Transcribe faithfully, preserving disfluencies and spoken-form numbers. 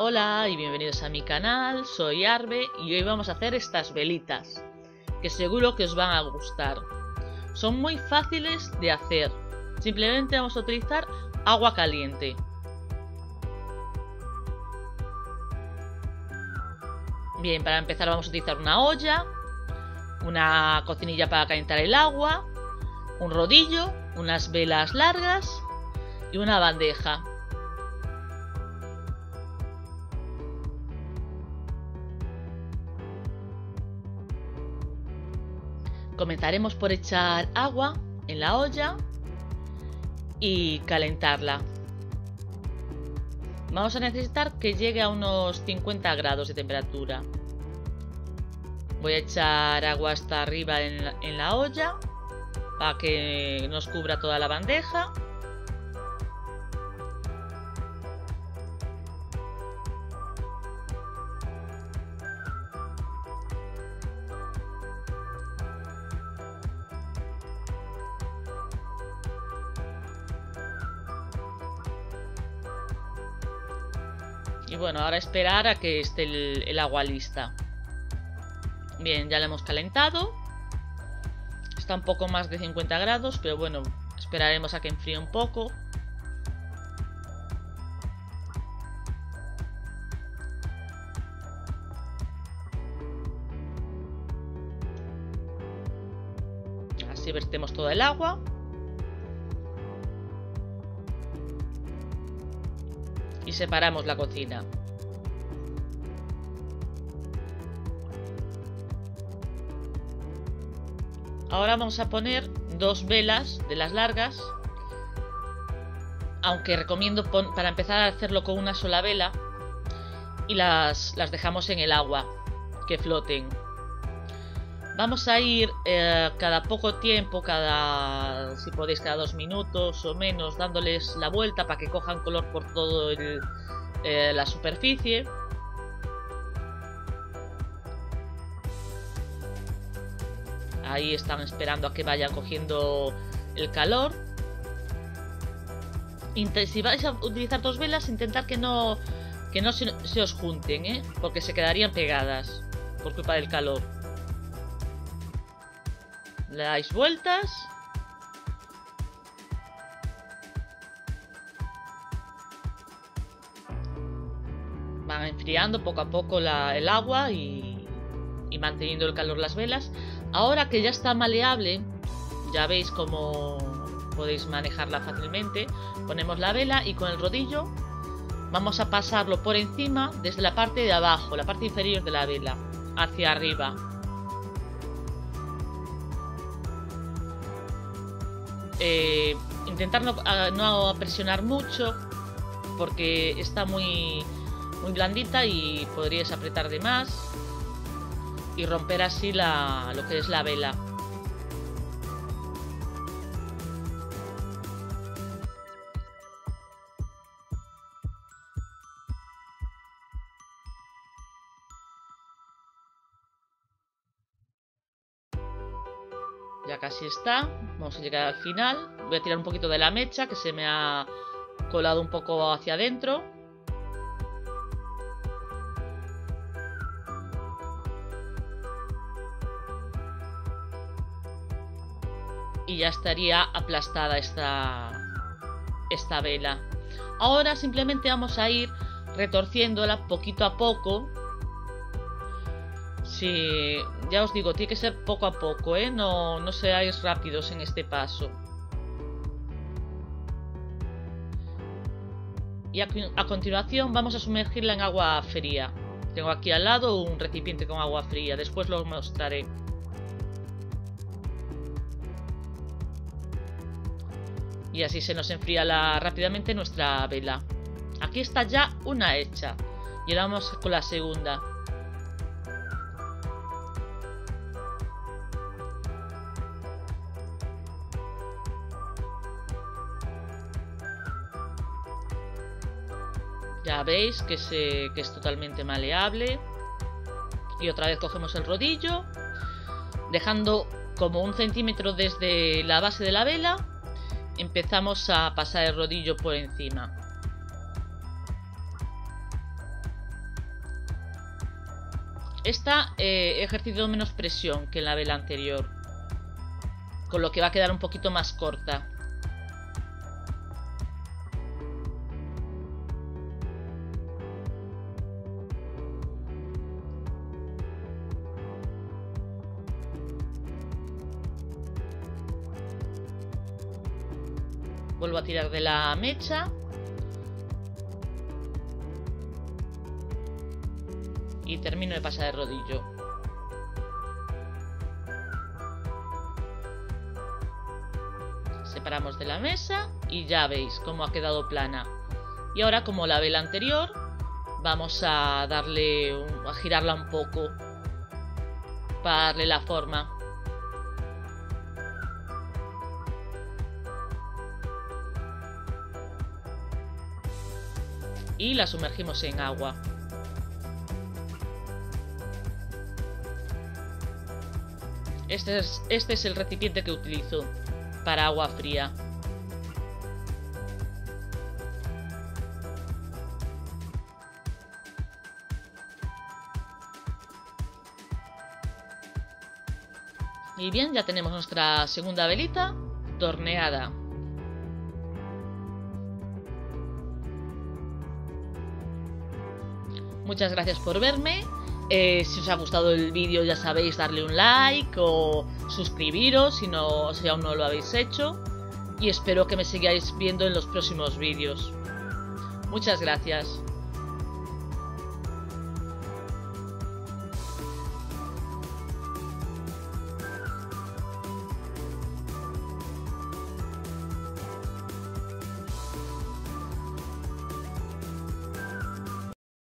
Hola y bienvenidos a mi canal, soy Arbe y hoy vamos a hacer estas velitas, que seguro que os van a gustar. Son muy fáciles de hacer, simplemente vamos a utilizar agua caliente. Bien, para empezar vamos a utilizar una olla, una cocinilla para calentar el agua, un rodillo, unas velas largas y una bandeja. Comenzaremos por echar agua en la olla y calentarla. Vamos a necesitar que llegue a unos cincuenta grados de temperatura. Voy a echar agua hasta arriba en la, en la olla para que nos cubra toda la bandeja. Y bueno, ahora esperar a que esté el, el agua lista. Bien, ya la hemos calentado. Está un poco más de cincuenta grados, pero bueno, esperaremos a que enfríe un poco. Así vertemos todo el agua. Y separamos la cocina. Ahora vamos a poner dos velas de las largas, aunque recomiendo para empezar a hacerlo con una sola vela y las, las dejamos en el agua, que floten. Vamos a ir eh, cada poco tiempo, cada, si podéis, cada dos minutos o menos, dándoles la vuelta para que cojan color por todo el, eh, la superficie. Ahí están esperando a que vayan cogiendo el calor. Si vais a utilizar dos velas, intentad que no, que no se, se os junten, ¿eh? Porque se quedarían pegadas por culpa del calor. Le dais vueltas. Van enfriando poco a poco la, el agua y, y manteniendo el calor las velas. Ahora que ya está maleable, ya veis cómo podéis manejarla fácilmente. Ponemos la vela y con el rodillo vamos a pasarlo por encima desde la parte de abajo, la parte inferior de la vela, hacia arriba. Eh, intentar no, no presionar mucho porque está muy, muy blandita y podríais apretar de más y romper así la, lo que es la vela. Ya casi está, vamos a llegar al final. Voy a tirar un poquito de la mecha que se me ha colado un poco hacia adentro. Y ya estaría aplastada esta, esta vela. Ahora simplemente vamos a ir retorciéndola poquito a poco. Sí, ya os digo, tiene que ser poco a poco, ¿eh? No, no seáis rápidos en este paso. Y a, a continuación vamos a sumergirla en agua fría. Tengo aquí al lado un recipiente con agua fría, después lo mostraré. Y así se nos enfría la, rápidamente nuestra vela. Aquí está ya una hecha. Y ahora vamos con la segunda. Ya veis que, se, que es totalmente maleable. Y otra vez cogemos el rodillo, dejando como un centímetro desde la base de la vela. Empezamos a pasar el rodillo por encima. Esta eh, he ejercido menos presión que en la vela anterior, con lo que va a quedar un poquito más corta. Vuelvo a tirar de la mecha. Y termino de pasar el rodillo. Separamos de la mesa y ya veis cómo ha quedado plana. Y ahora, como la vela anterior, vamos a darle, un, a girarla un poco para darle la forma. Y la sumergimos en agua. Este es, este es el recipiente que utilizo para agua fría. Y bien, ya tenemos nuestra segunda velita torneada. Muchas gracias por verme. Eh, si os ha gustado el vídeo, ya sabéis, darle un like o suscribiros si, no, si aún no lo habéis hecho. Y espero que me sigáis viendo en los próximos vídeos. Muchas gracias.